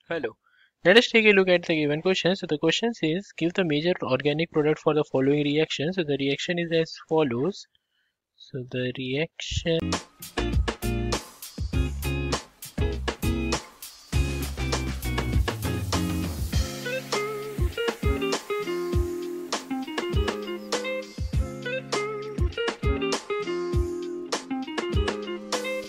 Hello. Let us take a look at the given question. So the question says give the major organic product for the following reaction. So the reaction is as follows. So the reaction